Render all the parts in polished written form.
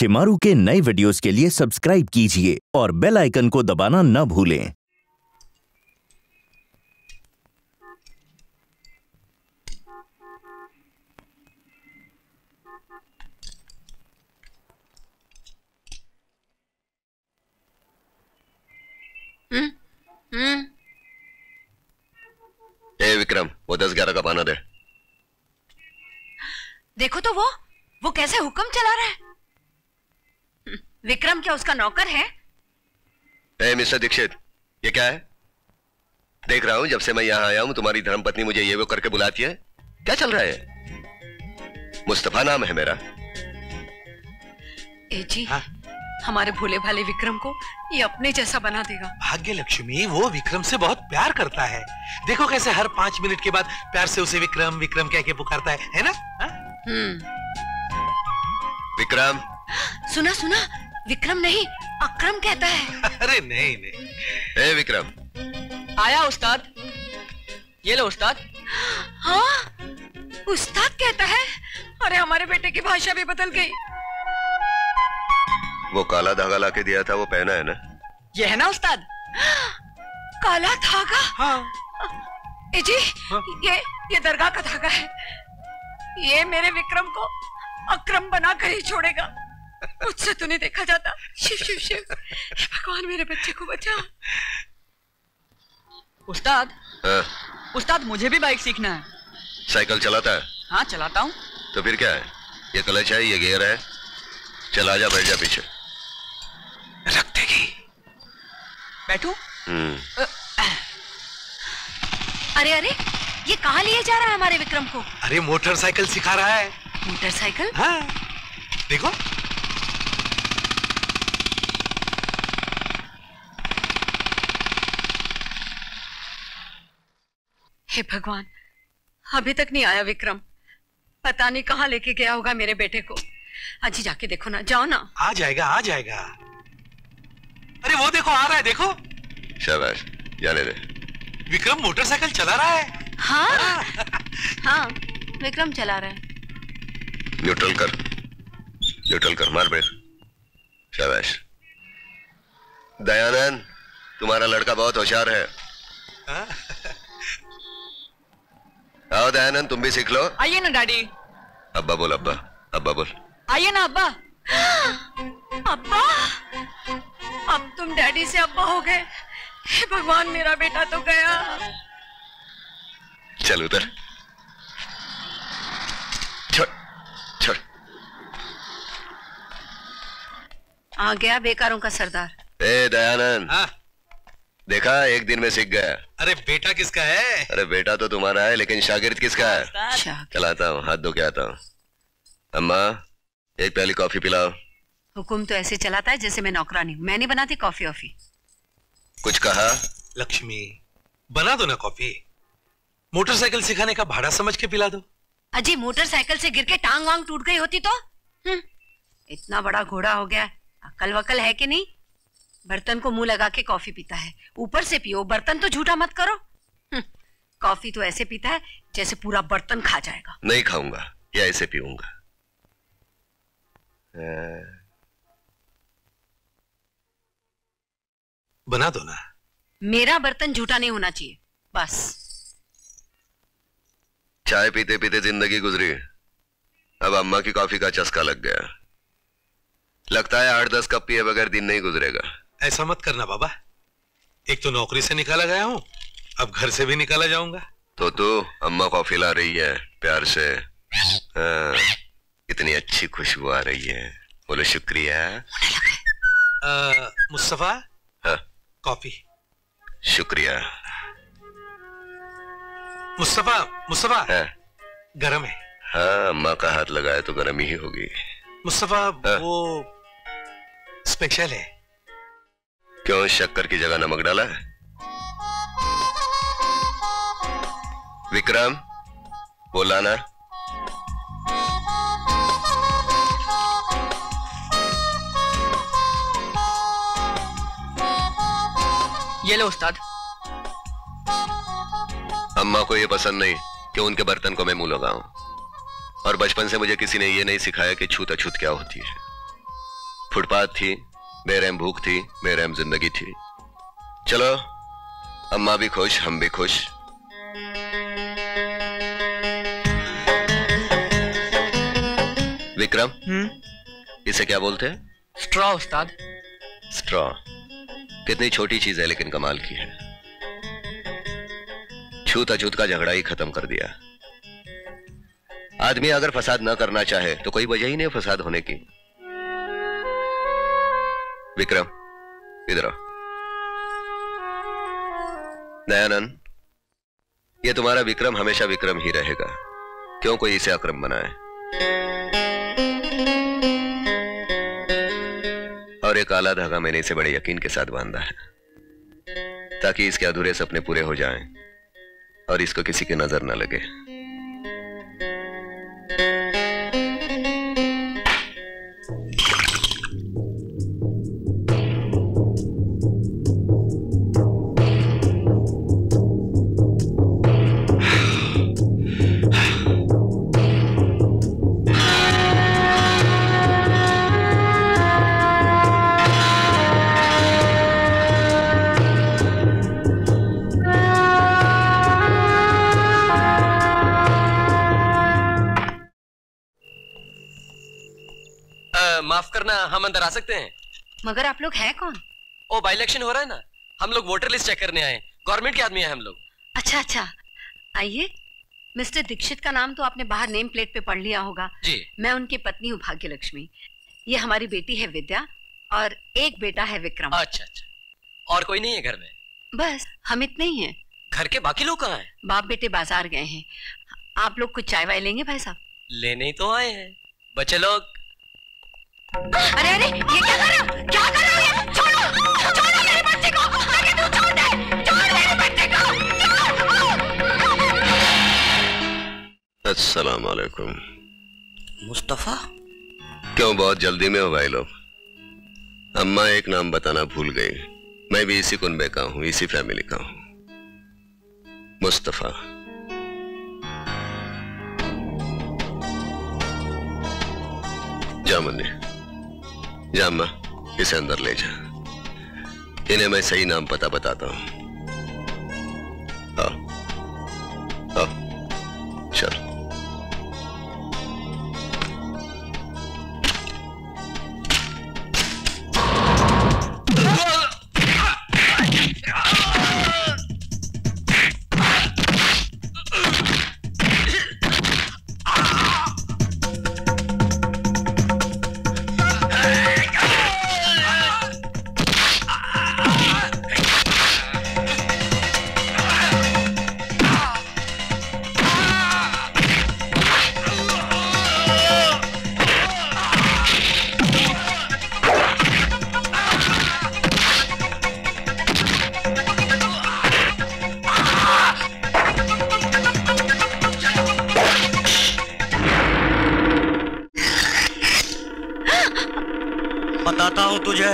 शिमारू के नए वीडियोस के लिए सब्सक्राइब कीजिए और बेल आइकन को दबाना न भूलें। ए विक्रम, वो 10-11 का पाना दे। देखो तो वो कैसे हुक्म चला रहा है। विक्रम क्या उसका नौकर है? ए मिस्टर दीक्षित, ये क्या है? देख रहा हूं जब से मैं यहां आया हूं तुम्हारी धर्मपत्नी मुझे ये वो करके बुलाती है। क्या चल रहा है? मुस्तफा नाम है मेरा। ए जी, हाँ? हमारे भोले भाले विक्रम को ये अपने जैसा बना देगा। भाग्य लक्ष्मी, वो विक्रम से बहुत प्यार करता है। देखो कैसे हर 5 मिनट के बाद प्यार से उसे विक्रम विक्रम कह के पुकारता है ना? विक्रम। सुना सुना, विक्रम नहीं अक्रम कहता है। अरे नहीं नहीं। ए विक्रम। आया उस्ताद। ये लो उस्ताद। हाँ, उस्ताद कहता है। अरे हमारे बेटे की भाषा भी बदल गई। वो काला धागा लाके दिया था, वो पहना है ना? ये है ना उस्ताद? काला धागा? हाँ। ए जी, हाँ? ये दरगाह का धागा है। ये मेरे विक्रम को अक्रम बना कर ही छोड़ेगा। मुझसे तो नहीं देखा जाता। शिव शिव शिव, भगवान मेरे बच्चे को बचा। उस्ताद। हाँ? उस्ताद, मुझे भी बाइक सीखना है। साइकिल चलाता है? हाँ चलाता हूँ। तो फिर क्या है? ये क्लच है, ये गियर है। चला जा, बैठ जा पीछे। रख देगी। बैठू? अरे अरे, ये कहाँ लिए जा रहा है हमारे विक्रम को? अरे मोटरसाइकिल सिखा रहा है। मोटरसाइकिल? हाँ, देखो। हे भगवान, अभी तक नहीं आया विक्रम। पता नहीं कहाँ लेके गया होगा मेरे बेटे को। आज ही जाके देखो ना, जाओ ना। आ जाएगा आ जाएगा। अरे वो देखो आ रहा है, देखो। शाबाश, जाने दे। विक्रम मोटरसाइकिल चला रहा है। हाँ हाँ, विक्रम चला रहा है। न्यूट्रल कर, मार ब्रेक। शाबाश। दयानंद, तुम्हारा लड़का बहुत होशियार है। आओ दयानंद, तुम भी सीख लो। आइए ना डैडी। अब्बा बोल, अब्बा बोल। आइए ना अब्बा। अब्बा, अब तुम डैडी से अब्बा हो गए। हे भगवान, मेरा बेटा तो गया। चल उधर। छोड़। आ गया बेकारों का सरदार। ए दयानंद। हाँ? देखा, एक दिन में सीख गया। अरे बेटा किसका है? अरे बेटा तो तुम्हारा है, लेकिन शागिर्द किसका है? चलाता हूँ, हाथ धो के आता हूँ। अम्मा, एक प्याली कॉफी पिलाओ। हुकुम तो ऐसे चलाता है जैसे मैं नौकरानी हूँ। मैं नहीं बनाती कॉफी ऑफी। कुछ कहा? लक्ष्मी, बना दो ना कॉफी। मोटरसाइकिल सिखाने का भाड़ा समझ के पिला दो। अजी, मोटरसाइकिल से गिर के टांग वांग टूट गई होती तो? इतना बड़ा घोड़ा हो गया, अकल वकल है कि नहीं? बर्तन को मुंह लगा के कॉफी पीता है। ऊपर से पियो, बर्तन तो झूठा मत करो। कॉफी तो ऐसे पीता है जैसे पूरा बर्तन खा जाएगा। नहीं खाऊंगा, या ऐसे पीऊंगा। बना दो ना। मेरा बर्तन झूठा नहीं होना चाहिए, बस। चाय पीते पीते जिंदगी गुजरी, अब अम्मा की कॉफी का चस्का लग गया। लगता है 8-10 कप पिए बगैर दिन नहीं गुजरेगा। ऐसा मत करना बाबा। एक तो नौकरी से निकाला गया हूं, अब घर से भी निकाला जाऊंगा। तो अम्मा कॉफी ला रही है प्यार से। इतनी अच्छी खुशबू आ रही है। बोलो शुक्रिया। मुस्तफा। हाँ? कॉफी। शुक्रिया। मुस्तफा। हाँ? गरम है। हाँ, अम्मा का हाथ लगाया तो गरम ही होगी। मुस्तफा, हाँ? वो स्पेशल है। क्यों, शक्कर की जगह नमक डाला है? विक्रम, बोला ना। ये लो उस्ताद। अम्मा को ये पसंद नहीं कि उनके बर्तन को मैं मुंह लगाऊं, और बचपन से मुझे किसी ने ये नहीं सिखाया कि छूत अछूत क्या होती है। फुटपाथ थी, बेरहम भूख थी, बेरहम जिंदगी थी। चलो, अम्मा भी खुश, हम भी खुश। विक्रम, इसे क्या बोलते हैं? स्ट्रॉ उस्ताद। स्ट्रॉ। कितनी छोटी चीज है लेकिन कमाल की है। छूत अछूत का झगड़ा ही खत्म कर दिया। आदमी अगर फसाद न करना चाहे तो कोई वजह ही नहीं फसाद होने की। विक्रम, इधर आओ। दयानंद, ये तुम्हारा विक्रम हमेशा विक्रम ही रहेगा। क्यों कोई इसे अक्रम बनाए? और एक काला धागा मैंने इसे बड़े यकीन के साथ बांधा है ताकि इसके अधूरे सपने पूरे हो जाएं और इसको किसी की नजर न लगे। माफ करना, हम अंदर आ सकते हैं? मगर आप लोग हैं कौन? ओ, बाई इलेक्शन हो रहा है ना, हम लोग वोटर लिस्ट चेक करने आए। गवर्नमेंट के आदमी हैं हम लोग। अच्छा अच्छा, आइए। मिस्टर दीक्षित का नाम तो आपने बाहर नेम प्लेट पे पढ़ लिया होगा जी। मैं उनकी पत्नी हूँ भाग्य लक्ष्मी। ये हमारी बेटी है विद्या और एक बेटा है विक्रम। अच्छा अच्छा, और कोई नहीं है घर में? बस हम इतने ही हैं। घर के बाकी लोग कहाँ हैं? बाप बेटे बाजार गए हैं। आप लोग कुछ चाय वाय लेंगे भाई साहब? लेने ही तो आए हैं बच्चे लोग। अरे अरे, ये क्या कर रहे हो? क्या कर रहे हो? ये छोड़ो, छोड़ो मेरे बच्चे को। आगे तू छोड़ दे, छोड़ मेरे बच्चे को। अस्सलाम वालेकुम। मुस्तफा, क्यों बहुत जल्दी में हो भाई लोग? अम्मा एक नाम बताना भूल गई। मैं भी इसी कुनबे का हूं, इसी फैमिली का हूं, मुस्तफा। जा मुन्नी, जा अम्मा, इसे अंदर ले जा। इन्हें मैं सही नाम पता बताता हूं। आओ आओ, चल। बताता हूं तुझे।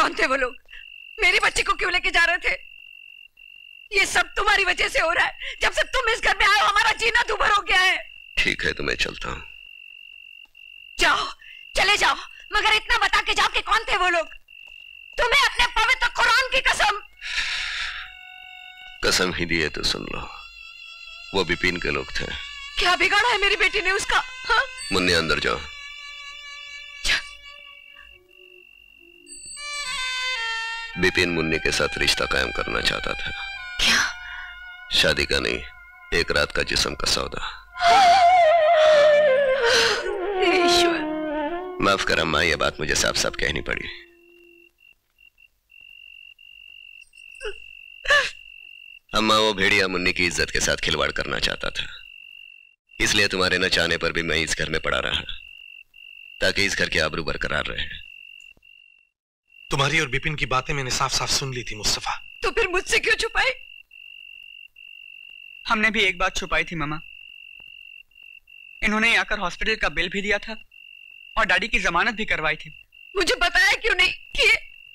कौन थे वो लोग? मेरी बच्ची को क्यों लेके जा रहे थे? ये सब तुम्हारी वजह से हो रहा है। जब से तुम इस घर में आए हो हमारा जीना दूभर हो गया है। ठीक है तो मैं चलता हूँ। जाओ, चले जाओ, मगर इतना बता के जाओ कि कौन थे वो लोग। तुम्हें अपने पवित्र कुरान की कसम। कसम ही दी है तो सुन लो, वो बिपिन के लोग थे। क्या बिगाड़ा है मेरी बेटी ने उसका? हाँ? मुन्नी अंदर जाओ। बिपिन मुन्नी के साथ रिश्ता कायम करना चाहता था। क्या? शादी का नहीं, एक रात का जिस्म का सौदा। ईश्वर। माफ कर अम्मा, ये बात मुझे साफ साफ कहनी पड़ी। अम्मा, वो भेड़िया मुन्नी की इज्जत के साथ खिलवाड़ करना चाहता था, इसलिए तुम्हारे न चाहने पर भी मैं इस घर में पड़ा रहा, ताकि इस घर की आबरू बरकरार रहे। तुम्हारी और बिपिन की बातें मैंने साफ साफ सुन ली थी मुस्तफा। तो फिर मुझसे क्यों छुपाई? हमने भी एक बात छुपाई थी मामा। इन्होंने आकर हॉस्पिटल का बिल भी दिया था और डैडी की जमानत भी करवाई थी। मुझे बताया क्यों नहीं कि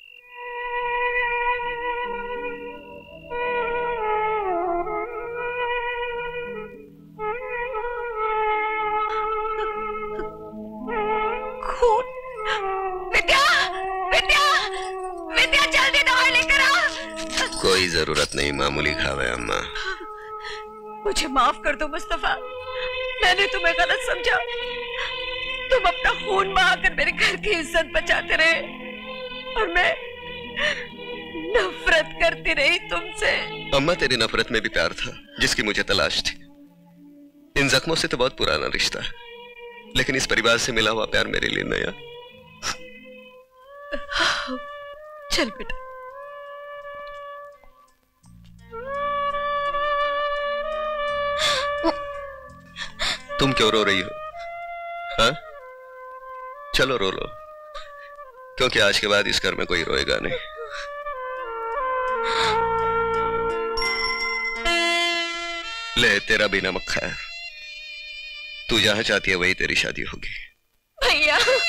खून? विद्या, विद्या, विद्या जल्दी दवाई लेकर आ। कोई जरूरत नहीं, मामूली घाव है अम्मा। मुझे माफ कर दो मुस्तफा, मैंने तुम्हें गलत समझा। तुम अपना खून बहाकर मेरे घर की इज्जत बचाते रहे और मैं नफरत करती रही तुमसे। अम्मा, तेरी नफरत में भी प्यार था जिसकी मुझे तलाश थी। इन जख्मों से तो बहुत पुराना रिश्ता है, लेकिन इस परिवार से मिला हुआ प्यार मेरे लिए नया। चल बेटा। तुम क्यों रो रही हो? हाँ? चलो रो लो, क्योंकि आज के बाद इस घर में कोई रोएगा नहीं। ले, तेरा भी नमक खाया। तू जहां चाहती है वही तेरी शादी होगी। भैया।